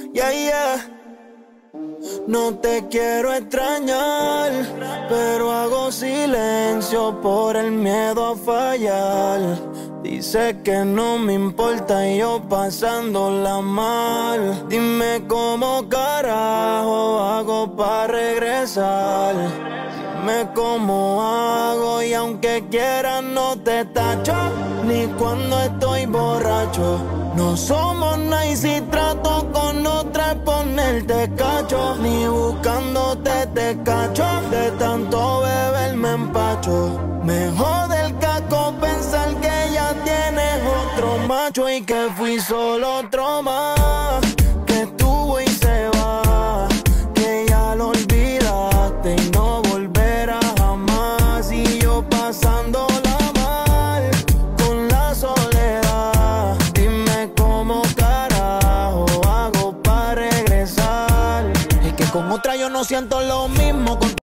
Yeah, yeah. No te quiero extrañar, pero hago silencio por el miedo a fallar. Dice que no me importa y yo pasándola mal. Dime cómo carajo hago para regresar. Dime cómo hago y aunque quiera no te tacho, ni cuando estoy borracho. No somos nice y trato con otra ponerte cacho, ni buscándote te cacho. De tanto beber me empacho. Me jode el caco pensar que ya tienes otro macho y que fui solo otro más que estuvo y se va, que ya lo olvidaste y no volverá jamás. Y yo pasándola mal con la soledad. Dime cómo carajo hago para regresar. Es que con otra yo no siento lo mismo.